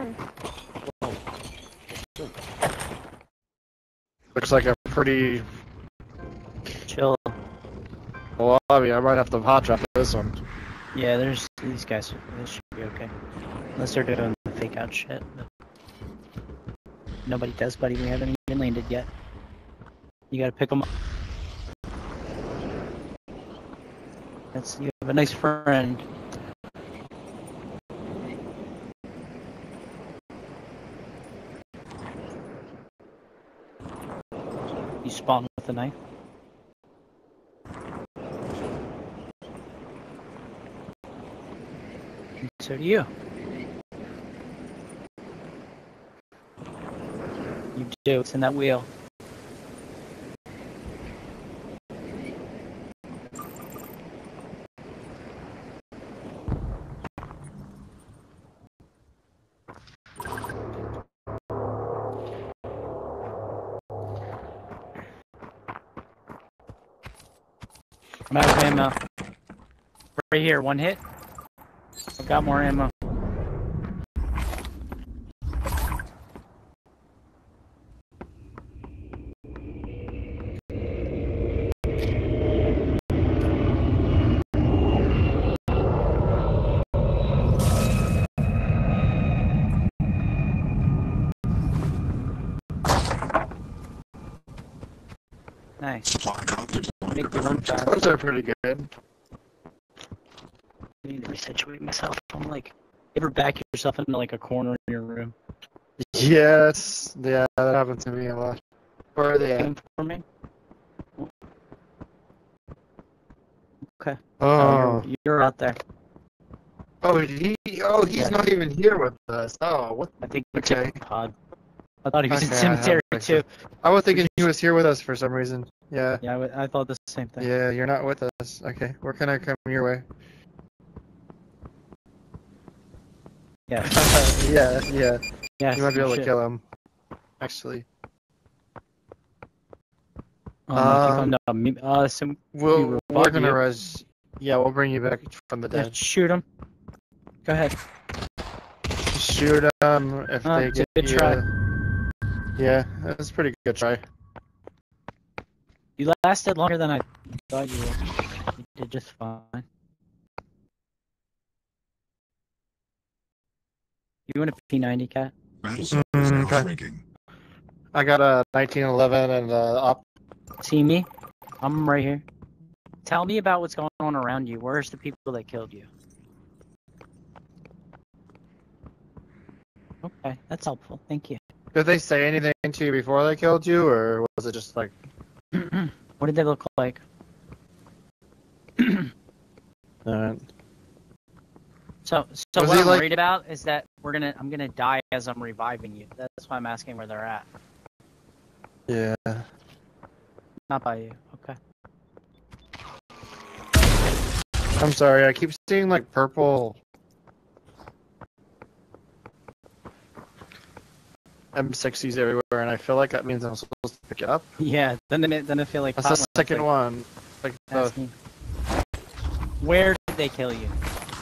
Looks like a pretty Chill. lobby. I might have to hot trap this one. Yeah, there's these guys. This should be okay. Unless they're doing the fake out shit. But nobody does, buddy. We haven't even landed yet. You gotta pick them up. You have a nice friend. You spawn with a knife. And so do you. You do. It's in that wheel. I'm out of ammo. Right here, one hit. I've got more ammo. Nice. Make the run fast. Those are pretty good. I need to resituate myself. I'm like, ever back yourself into like a corner in your room? Yes, yeah, that happened to me a lot. Where are they at? Looking for me? Okay. Oh, You're out there. he's not even here with us. Oh, what? I think Okay. pod. I thought he was in Okay, cemetery I too. I was thinking he was here with us for some reason. Yeah. Yeah, I thought the same thing. Yeah, you're not with us. Okay, where can I come your way? Yeah. Yeah. Yeah. You might be able to shit. kill him. Actually. So We're revive gonna you. res. Yeah, we'll bring you back from the Yeah, dead. shoot him. Go ahead. Shoot them if they It's a get good you. try. Yeah, that's a pretty good try. You lasted longer than I thought you would. You did just fine. You want a P90, Cat? Okay. I got a 1911 and op. See me? I'm right here. Tell me about what's going on around you. Where's the people that killed you? Okay, that's helpful. Thank you. Did they say anything to you before they killed you, or was it just like? What did they look like? So Was what he I'm like- worried about is that I'm gonna die as I'm reviving you. That's why I'm asking where they're at. Yeah. Not by you. Okay. I'm sorry, I keep seeing like purple M60s everywhere, and I feel like that means I'm supposed to pick it up. Yeah. Then I feel like That's the second one. Like the, Asking, where did they kill you?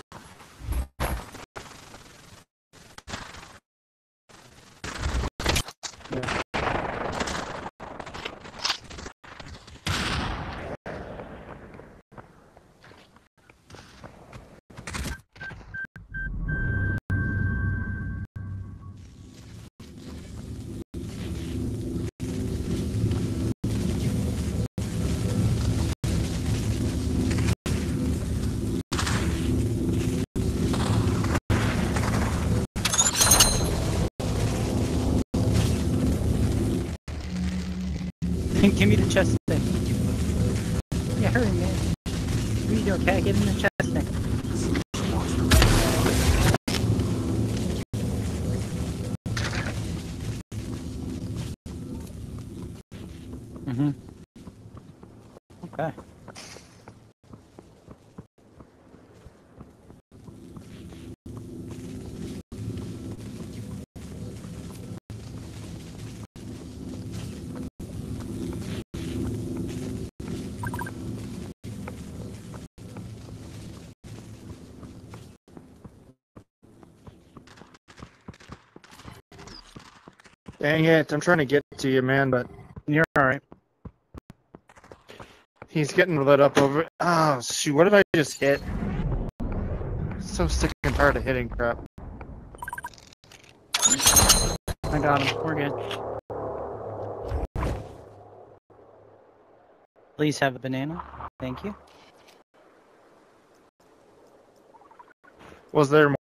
Give me the chest thing. Yeah, hurry, man. What are you doing, Cat? Give him the chest thing. Okay. Dang it, I'm trying to get to you, man, but You're alright. he's getting lit up over. Oh, shoot, what did I just hit? So sick and tired of hitting crap. I got him. We're good. Please have a banana. Thank you. Was there